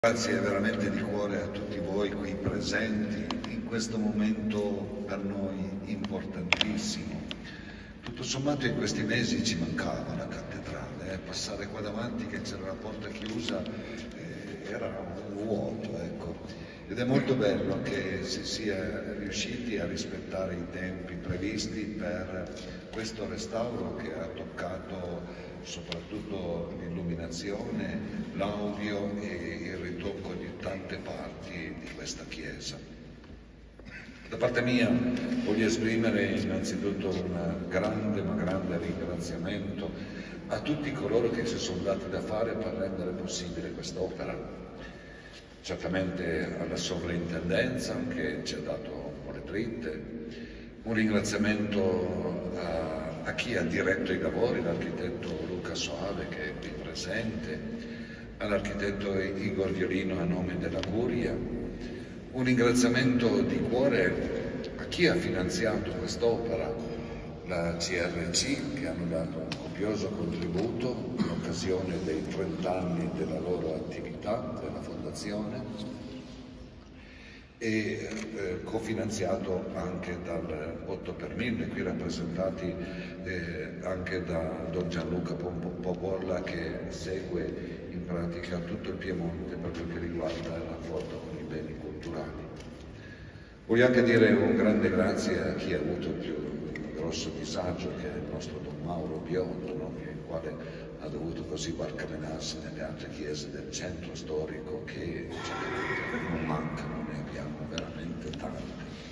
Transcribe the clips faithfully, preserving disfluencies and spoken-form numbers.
Grazie veramente di cuore a tutti voi qui presenti in questo momento per noi importantissimo. Tutto sommato in questi mesi ci mancava la cattedrale, eh? Passare qua davanti che c'era la porta chiusa eh, era un vuoto, ecco. Ed è molto bello che si sia riusciti a rispettare i tempi previsti per questo restauro che ha toccato soprattutto l'illuminazione, l'audio e il ritocco di tante parti di questa chiesa. Da parte mia voglio esprimere innanzitutto un grande ma grande ringraziamento a tutti coloro che si sono dati da fare per rendere possibile quest'opera. Certamente alla sovrintendenza che ci ha dato un po' le dritte, un ringraziamento a, a chi ha diretto i lavori, l'architetto Luca Soave che è qui presente, all'architetto Igor Violino a nome della Curia, un ringraziamento di cuore a chi ha finanziato quest'opera, la C R C, che hanno dato un copioso contributo in occasione dei trent'anni della loro attività, della fondazione, e eh, cofinanziato anche dal otto per mille, qui rappresentati eh, anche da Don Gianluca Popolla che segue in pratica tutto il Piemonte per quel che riguarda il rapporto con i beni culturali. Voglio anche dire un grande grazie a chi ha avuto il più grosso disagio, che è il nostro Don Mauro Biondo, no? Il quale ha dovuto così barcamenarsi nelle altre chiese del centro storico che cioè, non mancano, ne abbiamo veramente tante.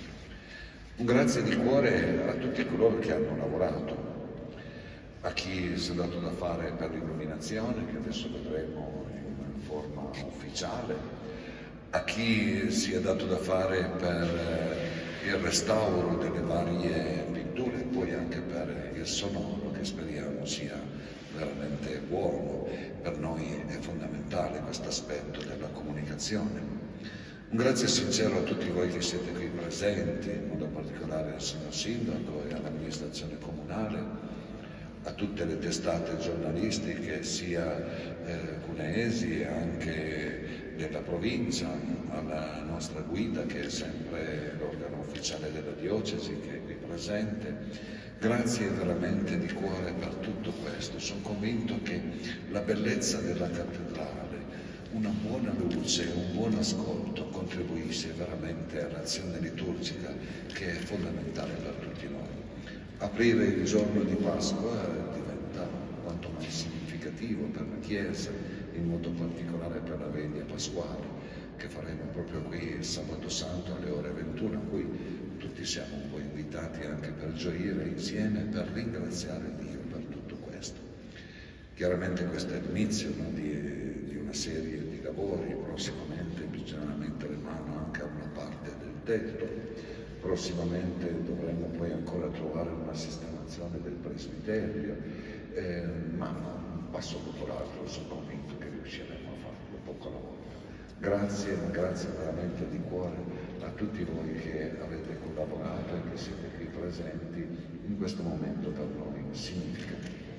Un grazie di cuore a tutti coloro che hanno lavorato, a chi si è dato da fare per l'illuminazione, che adesso vedremo in forma ufficiale, a chi si è dato da fare per il restauro delle varie pitture e poi anche per il sonoro, che speriamo sia veramente buono. Per noi è fondamentale questo aspetto della comunicazione. Un grazie sincero a tutti voi che siete qui presenti, in modo particolare al signor Sindaco e all'amministrazione comunale, a tutte le testate giornalistiche, sia eh, cuneesi, anche della provincia, alla nostra guida che è sempre l'organo ufficiale della diocesi che è qui presente. Grazie veramente di cuore per tutto questo. Sono convinto che la bellezza della cattedrale, una buona luce, un buon ascolto contribuisce veramente all'azione liturgica che è fondamentale per tutti noi. Aprire il giorno di Pasqua diventa quanto mai significativo per la Chiesa, in modo particolare per la Veglia Pasquale, che faremo proprio qui il sabato santo alle ore ventuno, a cui tutti siamo un po' invitati anche per gioire insieme, per ringraziare Dio per tutto questo. Chiaramente questo è l'inizio, no, di, di una serie di lavori, prossimamente bisogna mettere mano anche a una parte del tetto. Prossimamente dovremo poi ancora trovare una sistemazione del presbiterio, eh, ma un passo dopo l'altro sono convinto che riusciremo a farlo poco alla volta. Grazie, grazie veramente di cuore a tutti voi che avete collaborato e che siete qui presenti in questo momento per noi significativo.